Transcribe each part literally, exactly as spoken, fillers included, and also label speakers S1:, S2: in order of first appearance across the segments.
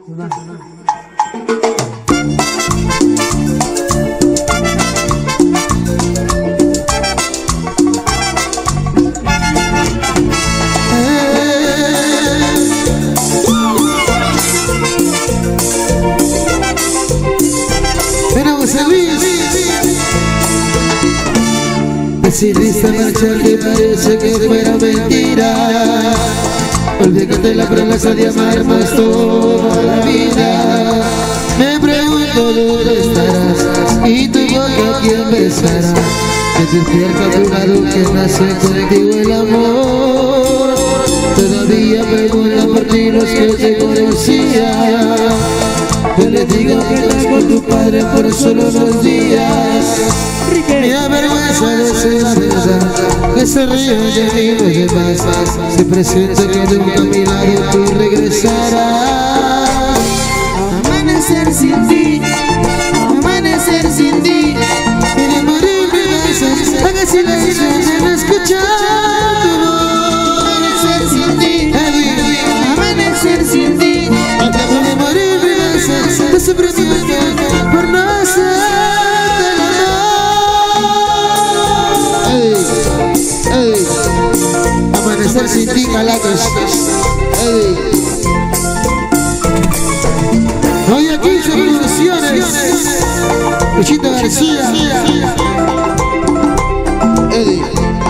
S1: Decidiste marcharte, parece que fuera mentira. Olvídate la promesa de amarnos toda la vida. Me pregunto dónde estarás y tu boca quién besará. Que despierta a tu lado, que nace contigo el amor. Todavía pregunto por ti los que te conocía. Yo le digo que está con tu padre por solo unos días. Me avergüenza decir la verdad, que se ríe de mí los demás. Se presenta que nunca a mi lado tú regresarás.
S2: Amanecer sin ti, amanecer sin ti.
S1: Quiere morir mi besos, haga silencio de no escuchar tu voz.
S2: Amanecer sin ti, amanecer sin ti.
S1: Quiere morir mi besos, de sufrimiento por no hacer. Amanecer sin ti, Calatos. Hoy aquí sus producciones. Luchito García. Eddie.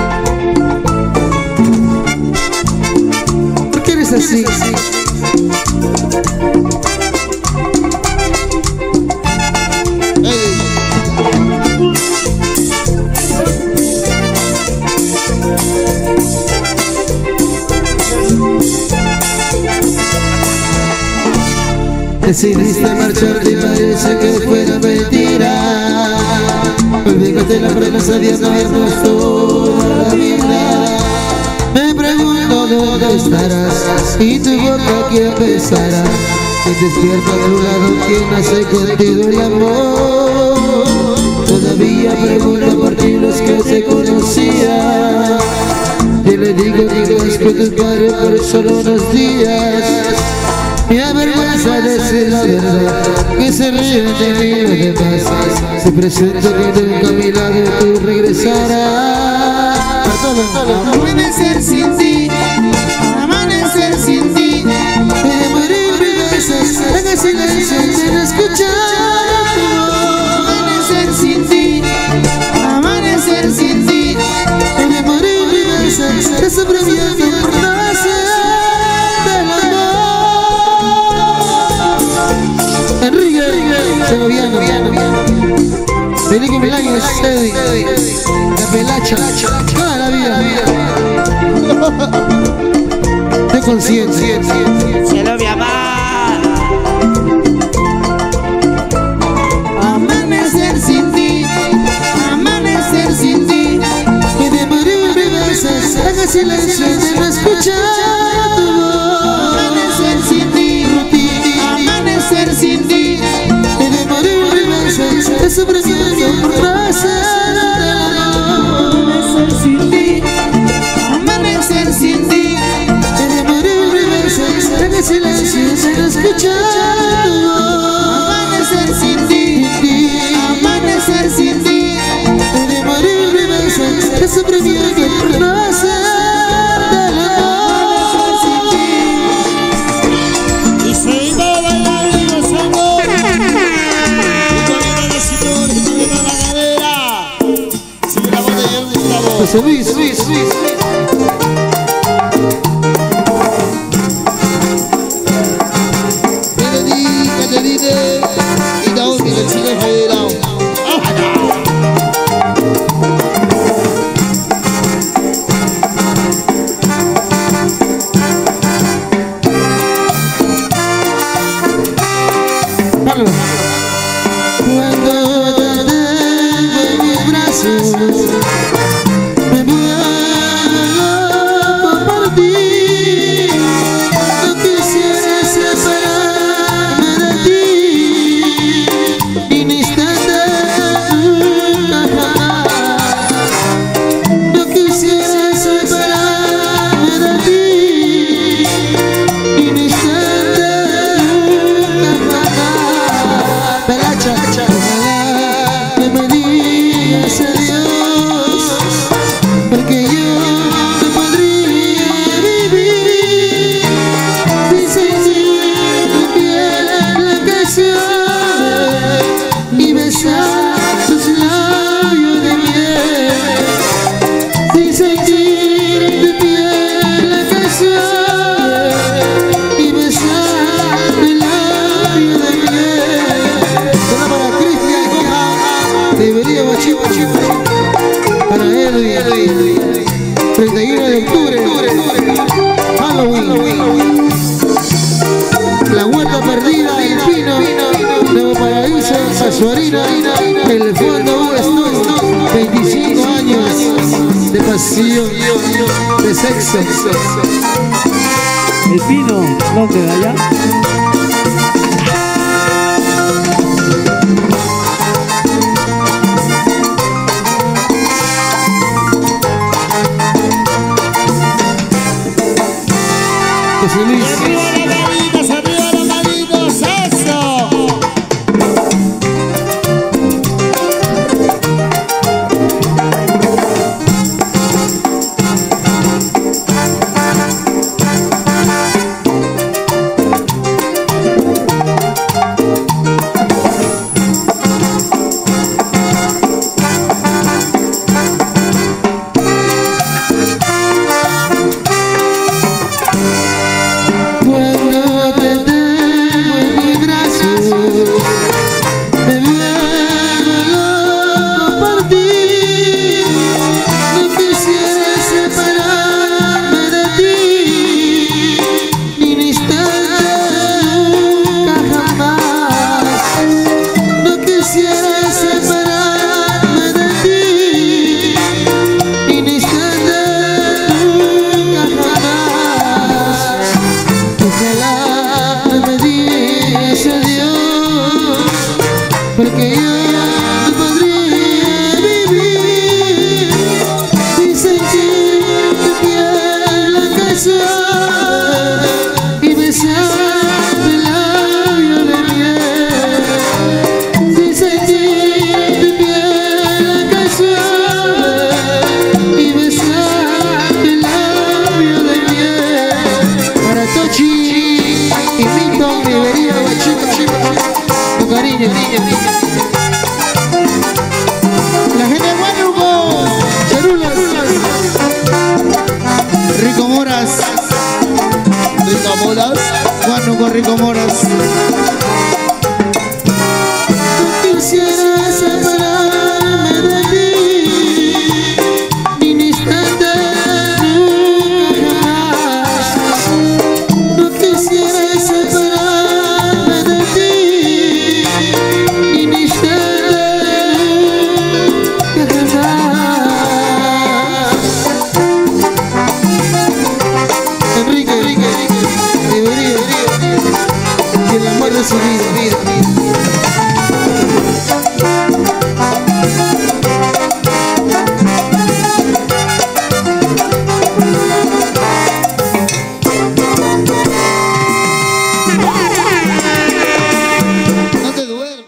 S1: ¿Por qué eres así? Decidiste marcharte y parece que fuera mentira. Olvídate la promesa de amarnos toda la vida. Me pregunto dónde estarás y tu boca quién besará. Que despierta a tu lado quien nace contigo el amor. Todavía pregunto por ti los que te conocían. Yo le digo que estás con tu padre por solo unos días. Me avergüenza decir la verdad, que se ríen de mí los demás. Se presenta que nunca a mi lado tú regresarás.
S2: Amanecer sin ti, amanecer sin ti.
S1: Quiere morir mi besos, haga silencio de no escuchar tu voz.
S2: Amanecer sin ti, amanecer sin ti.
S1: Quiere morir mi besos, de sufrimiento por no hacer del amor. Enrique, Segoviano, Felipe Milagros, Eddie, la pelacha, toda la vida, de conciencia.
S2: Se lo voy a amar. Amanecer sin ti, amanecer sin ti.
S1: Puede morir mi besos, haga silencio de no escuchar tu voz.
S2: Amanecer sin ti, amanecer sin ti.
S1: Puede morir mi besos, de sufrimiento por no hacer del amor.
S2: Amanecer sin ti, amanecer sin ti.
S1: Puede morir mi besos, haga silencio de no escuchar tu voz.
S2: Amanecer sin ti, amanecer sin ti.
S1: Puede morir mi besos, de sufrimiento por no hacer del amor.
S3: Y seguimos bailando y gozando. Y todavía de cintura, y todavía la cadera. Sigue la voz de Jerry Gustavo.
S1: José Luis, Luis, Luis.
S3: Y da un minuto de Javier.
S1: Cuando te tengo en mis brazos, me vuelvo loco por ti. No quisiera separarme de ti, ni un instante nunca jamás. No quisiera separarme de ti, ni un instante para Edwin, treinta y uno de octubre, Halloween, la huerta perdida, el pino, Nuevo Paraíso, Azuarina, el fondo West, veinticinco años de pasión, de sexo.
S4: El Pino, ¿dónde? ¿De allá?
S1: José Luis.
S3: Arriba las manitos, arriba las manitos, eso.
S1: Porque yo no podría vivir sin sentir tu piel la casa y besar el labio de miel. Sin sentir tu piel la casa y besar el labio de miel. Para Tochi y Milton, Rivería, Guachito, con cariño, niño, niño.
S3: La gente de Huánuco,
S1: Charulas,
S3: Rico Moras, Rico Moras, Huánuco, Rico Moras.